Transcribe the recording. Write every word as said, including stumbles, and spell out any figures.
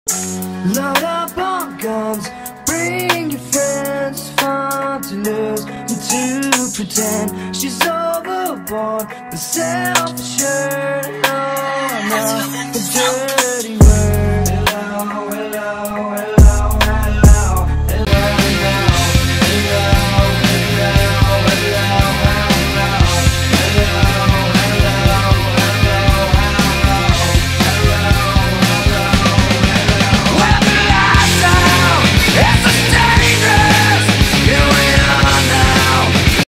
Load up on guns, bring your friends, fun to lose and to pretend she's overboard, but self-assured. No, I'm not the dirt.